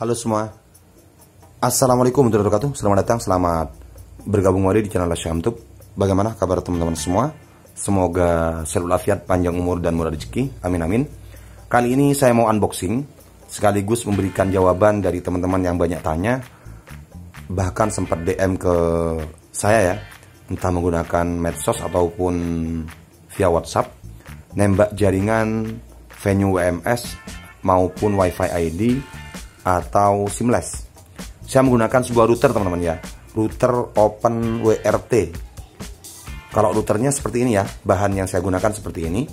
Halo semua, Assalamualaikum warahmatullahi wabarakatuh. Selamat datang, selamat bergabung kembali di channel Syamtub. Bagaimana kabar teman-teman semua? Semoga selalu walafiat, panjang umur dan murah rezeki. Amin amin. Kali ini saya mau unboxing sekaligus memberikan jawaban dari teman-teman yang banyak tanya, bahkan sempat DM ke saya ya, entah menggunakan medsos ataupun via WhatsApp, nembak jaringan venue WMS maupun WiFi ID atau SIMless. Saya menggunakan sebuah router teman-teman ya, router Open WRT. Kalau routernya seperti ini ya, bahan yang saya gunakan seperti ini.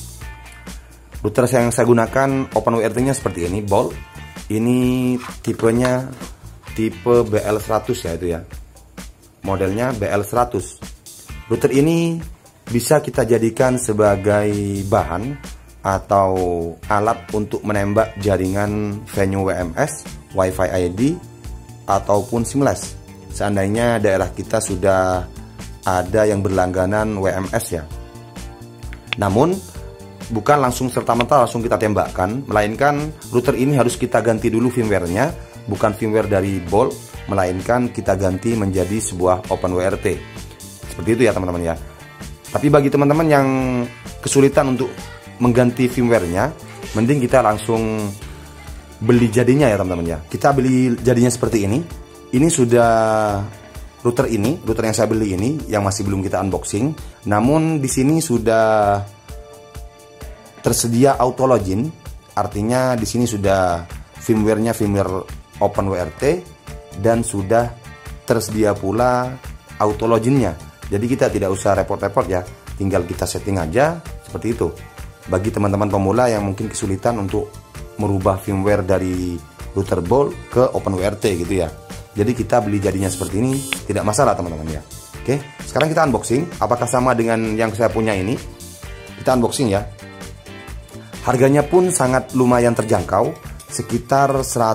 Router yang saya gunakan Open WRT nya seperti ini, Bolt. Ini tipenya tipe BL100 ya, itu ya, modelnya BL100. Router ini bisa kita jadikan sebagai bahan atau alat untuk menembak jaringan venue WMS, WiFi ID ataupun SIMless. Seandainya daerah kita sudah ada yang berlangganan WMS ya. Namun bukan langsung serta-merta langsung kita tembakkan, melainkan router ini harus kita ganti dulu firmware-nya, bukan firmware dari Bolt, melainkan kita ganti menjadi sebuah Open WRT. Seperti itu ya teman-teman ya. Tapi bagi teman-teman yang kesulitan untuk mengganti firmware-nya, mending kita langsung beli jadinya ya teman-teman ya. Kita beli jadinya seperti ini. Ini sudah router yang saya beli ini yang masih belum kita unboxing. Namun di sini sudah tersedia auto login, artinya di sini sudah firmware-nya firmware Open WRT dan sudah tersedia pula auto login-nya. Jadi kita tidak usah repot-repot ya, tinggal kita setting aja seperti itu. Bagi teman-teman pemula yang mungkin kesulitan untuk merubah firmware dari router Bolt ke Open WRT gitu ya. Jadi kita beli jadinya seperti ini, tidak masalah teman-teman ya. Oke, sekarang kita unboxing. Apakah sama dengan yang saya punya ini? Kita unboxing ya. Harganya pun sangat lumayan terjangkau, sekitar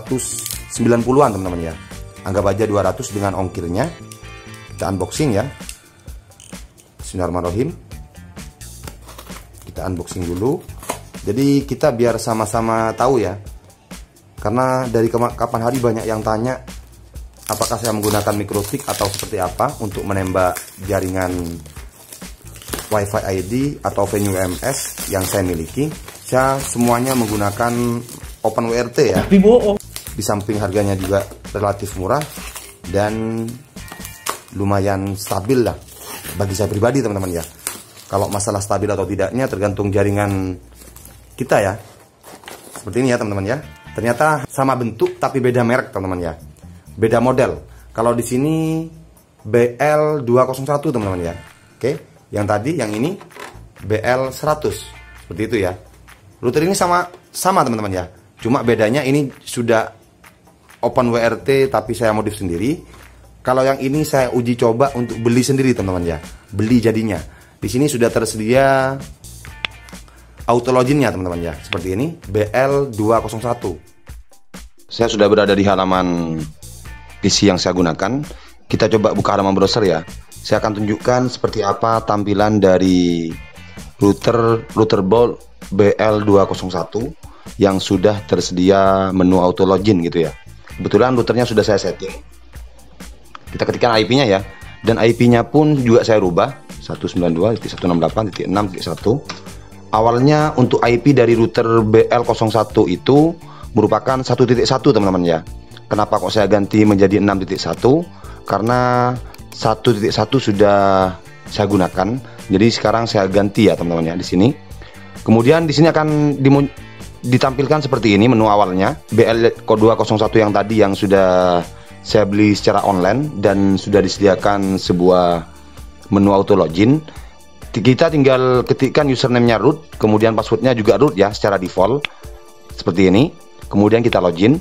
190-an teman-teman ya. Anggap aja 200 dengan ongkirnya. Kita unboxing ya. Bismillahirrahmanirrahim. Kita unboxing dulu. Jadi kita biar sama-sama tahu ya. Karena dari kapan hari banyak yang tanya apakah saya menggunakan microstick atau seperti apa untuk menembak jaringan WiFi ID atau venue WMS yang saya miliki. Saya semuanya menggunakan Open WRT ya. Di samping harganya juga relatif murah dan lumayan stabil lah bagi saya pribadi teman-teman ya. Kalau masalah stabil atau tidaknya tergantung jaringan kita ya. Seperti ini ya teman-teman ya. Ternyata sama bentuk tapi beda merek teman-teman ya. Beda model. Kalau di sini BL201 teman-teman ya. Oke, yang tadi yang ini BL100. Seperti itu ya. Router ini sama teman-teman ya. Cuma bedanya ini sudah Open WRT tapi saya modif sendiri. Kalau yang ini saya uji coba untuk beli sendiri teman-teman ya. Beli jadinya. Di sini sudah tersedia auto login-nya teman-teman ya. Seperti ini BL201. Saya sudah berada di halaman PC yang saya gunakan. Kita coba buka halaman browser ya. Saya akan tunjukkan seperti apa tampilan dari router Bolt BL201 yang sudah tersedia menu auto login gitu ya. Kebetulan routernya sudah saya setting. Kita ketikkan IP-nya ya. Dan IP-nya pun juga saya rubah 192.168.6.1. Awalnya untuk IP dari router BL01 itu merupakan 1.1 teman-teman ya. Kenapa kok saya ganti menjadi 6.1? Karena 1.1 sudah saya gunakan. Jadi sekarang saya ganti ya teman-teman ya di sini. Kemudian di sini akan ditampilkan seperti ini menu awalnya. BL201 yang tadi yang sudah saya beli secara online dan sudah disediakan sebuah menu auto login. Kita tinggal ketikkan username-nya root, kemudian passwordnya juga root ya secara default seperti ini. Kemudian kita login.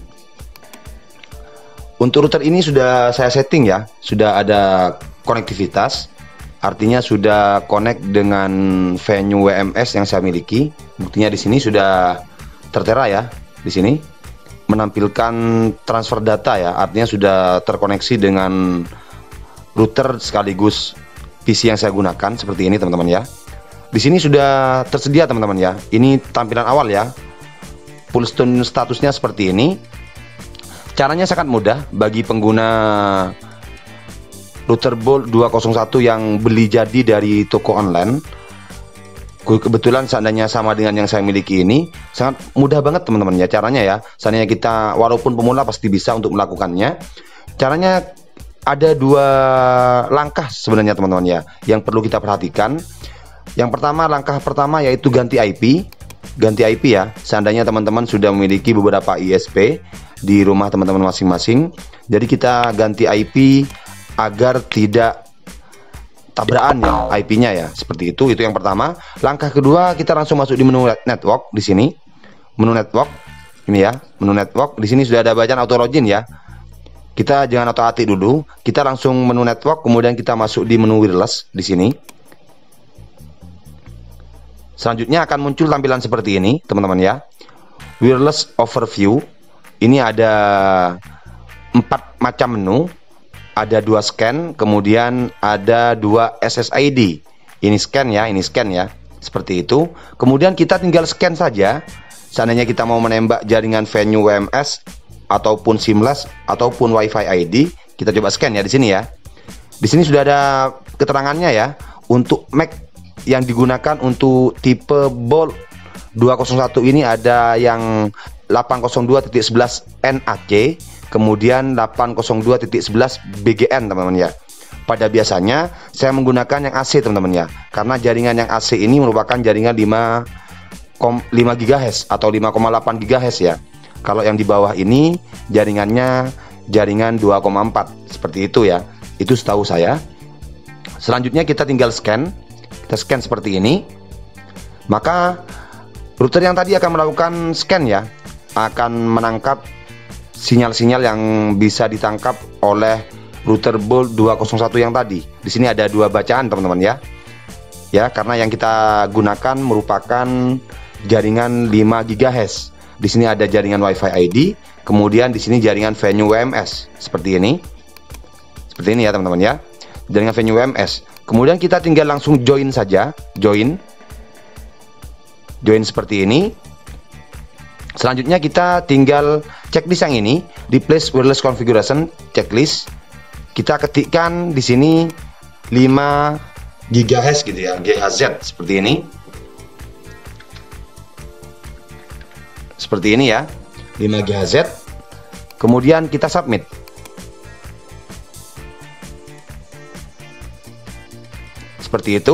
Untuk router ini sudah saya setting ya, sudah ada konektivitas, artinya sudah connect dengan venue WMS yang saya miliki. Buktinya di sini sudah tertera ya, di sini menampilkan transfer data ya, artinya sudah terkoneksi dengan router sekaligus PC yang saya gunakan seperti ini teman-teman ya. Di sini sudah tersedia teman-teman ya. Ini tampilan awal ya. Full stone statusnya seperti ini. Caranya sangat mudah bagi pengguna router Bolt 201 yang beli jadi dari toko online. Kebetulan seandainya sama dengan yang saya miliki ini, sangat mudah banget teman-teman ya caranya ya. Seandainya kita walaupun pemula pasti bisa untuk melakukannya. Caranya ada 2 langkah sebenarnya teman-teman ya, yang perlu kita perhatikan. Yang pertama, langkah pertama yaitu ganti IP. Ganti IP ya, seandainya teman-teman sudah memiliki beberapa ISP di rumah teman-teman masing-masing. Jadi kita ganti IP agar tidak tabrakan ya IP-nya ya, seperti itu. Itu yang pertama. Langkah kedua, kita langsung masuk di menu network di sini. Menu network ini ya, menu network. Di sini sudah ada bacaan auto login ya. Kita jangan otak-atik dulu. Kita langsung menu network, kemudian kita masuk di menu wireless di sini. Selanjutnya akan muncul tampilan seperti ini, teman-teman ya. Wireless overview. Ini ada 4 macam menu. Ada 2 scan, kemudian ada 2 SSID. Ini scan ya, seperti itu. Kemudian kita tinggal scan saja. Seandainya kita mau menembak jaringan venue WMS ataupun SIM-less ataupun WiFi ID, kita coba scan ya di sini ya. Di sini sudah ada keterangannya ya. Untuk MAC yang digunakan untuk tipe Bolt 201 ini ada yang 802.11 NAC, kemudian 802.11 BGN teman-teman ya. Pada biasanya saya menggunakan yang AC teman-teman ya, karena jaringan yang AC ini merupakan jaringan 5 GHz atau 5,8 GHz ya. Kalau yang di bawah ini jaringannya jaringan 2,4 seperti itu ya. Itu setahu saya. Selanjutnya kita tinggal scan. Kita scan seperti ini. Maka router yang tadi akan melakukan scan ya, akan menangkap sinyal-sinyal yang bisa ditangkap oleh router Bolt 201 yang tadi. Di sini ada 2 bacaan teman-teman ya. Ya, karena yang kita gunakan merupakan jaringan 5 GHz. Di sini ada jaringan WiFi ID, kemudian di sini jaringan venue WMS seperti ini. Seperti ini ya teman-teman ya. Jaringan venue WMS. Kemudian kita tinggal langsung join saja, join seperti ini. Selanjutnya kita tinggal checklist yang ini, replace wireless configuration checklist. Kita ketikkan di sini 5 GHz gitu ya, GHz seperti ini. Seperti ini ya, 5 GHz. Kemudian kita submit. Seperti itu.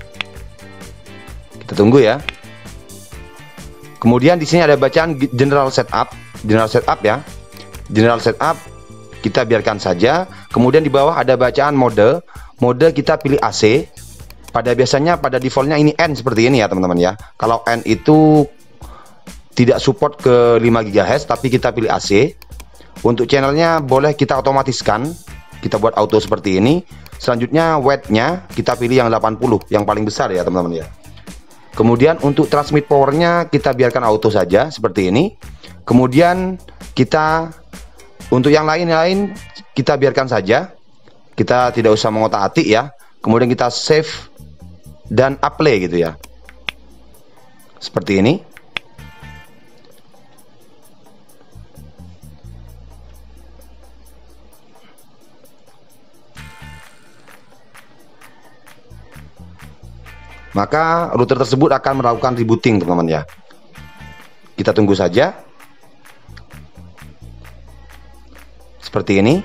Kita tunggu ya. Kemudian di sini ada bacaan general setup ya. General setup kita biarkan saja. Kemudian di bawah ada bacaan mode. Mode kita pilih AC. Pada defaultnya ini N seperti ini ya teman-teman ya. Kalau N itu tidak support ke 5 GHz, tapi kita pilih AC. Untuk channelnya boleh kita otomatiskan. Kita buat auto seperti ini. Selanjutnya weight-nya kita pilih yang 80, yang paling besar ya teman-teman ya. Kemudian untuk transmit powernya kita biarkan auto saja seperti ini. Kemudian kita untuk yang lain-lain kita biarkan saja. Kita tidak usah mengotak-atik ya. Kemudian kita save dan apply gitu ya. Seperti ini. Maka router tersebut akan melakukan rebooting teman-teman ya. Kita tunggu saja. Seperti ini.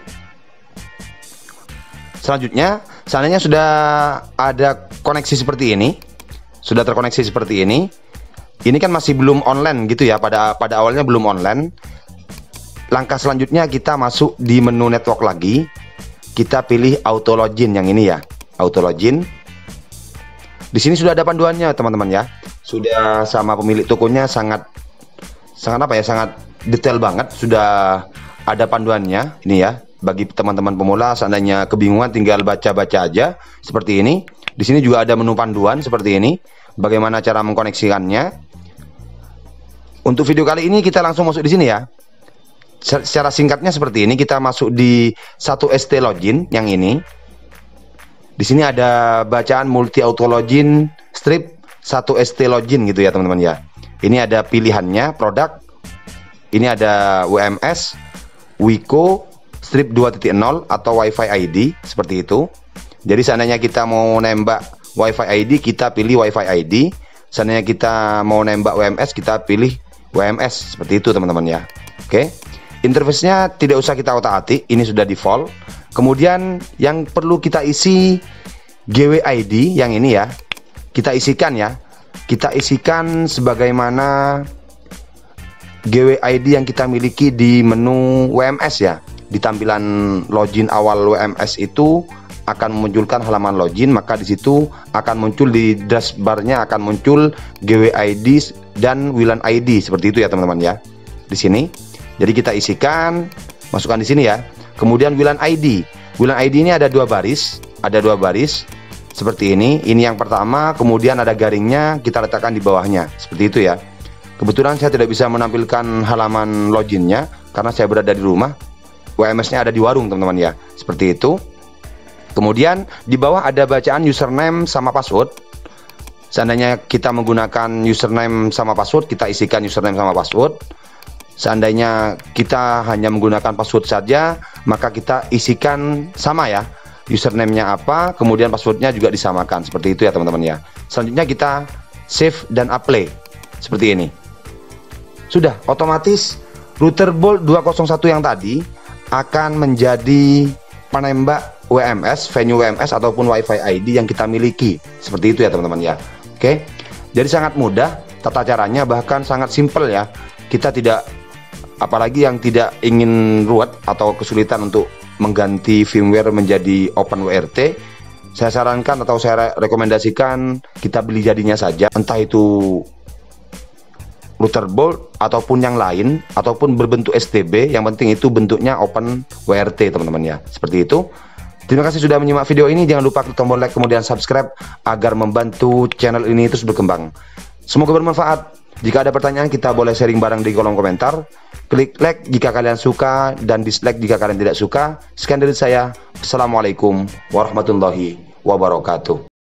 Selanjutnya, seandainya sudah ada koneksi seperti ini, sudah terkoneksi seperti ini kan masih belum online gitu ya, pada awalnya belum online. Langkah selanjutnya kita masuk di menu network lagi. Kita pilih auto login yang ini ya, auto login. Di sini sudah ada panduannya teman-teman ya. Sudah sama pemilik tokonya sangat detail banget. Sudah ada panduannya ini ya. Bagi teman-teman pemula seandainya kebingungan tinggal baca-baca aja seperti ini. Di sini juga ada menu panduan seperti ini. Bagaimana cara mengkoneksikannya. Untuk video kali ini kita langsung masuk di sini ya. Secara singkatnya seperti ini, kita masuk di 1ST login yang ini. Di sini ada bacaan multi auto login strip 1ST login gitu ya teman-teman ya. Ini ada pilihannya produk. Ini ada WMS, Wiko strip 2.0 atau WiFi ID seperti itu. Jadi seandainya kita mau nembak WiFi ID, kita pilih WiFi ID. Seandainya kita mau nembak WMS, kita pilih WMS seperti itu teman-teman ya. Oke. Interface-nya tidak usah kita otak-atik, ini sudah default. Kemudian yang perlu kita isi GWID yang ini ya. Kita isikan ya. Kita isikan sebagaimana GWID yang kita miliki di menu WMS ya. Di tampilan login awal WMS itu akan memunculkan halaman login, maka di situ akan muncul di dashboard-nya akan muncul GWID dan WLAN ID seperti itu ya teman-teman ya. Di sini. Jadi kita isikan, masukkan di sini ya. Kemudian WLAN ID. WLAN ID ini ada dua baris, seperti ini. Ini yang pertama, kemudian ada garingnya, kita letakkan di bawahnya seperti itu ya. Kebetulan saya tidak bisa menampilkan halaman loginnya karena saya berada di rumah. WMS-nya ada di warung teman-teman ya. Seperti itu. Kemudian di bawah ada bacaan username sama password. Seandainya kita menggunakan username sama password, kita isikan username sama password. Seandainya kita hanya menggunakan password saja, maka kita isikan sama ya. Username-nya apa, kemudian passwordnya juga disamakan. Seperti itu ya teman-teman ya. Selanjutnya kita save dan apply. Seperti ini. Sudah, otomatis router Bolt 201 yang tadi akan menjadi penembak WMS, venue WMS ataupun WiFi ID yang kita miliki. Seperti itu ya teman-teman ya. Oke. Jadi sangat mudah tata caranya, bahkan sangat simpel ya. Kita tidak, apalagi yang tidak ingin ruwet atau kesulitan untuk mengganti firmware menjadi OpenWRT, saya sarankan atau saya rekomendasikan kita beli jadinya saja, entah itu router Bolt ataupun yang lain ataupun berbentuk STB, yang penting itu bentuknya OpenWRT teman-teman ya. Seperti itu. Terima kasih sudah menyimak video ini. Jangan lupa klik tombol like kemudian subscribe agar membantu channel ini terus berkembang. Semoga bermanfaat. Jika ada pertanyaan, kita boleh sharing bareng di kolom komentar. Klik like jika kalian suka dan dislike jika kalian tidak suka. Sekian dari saya. Assalamualaikum warahmatullahi wabarakatuh.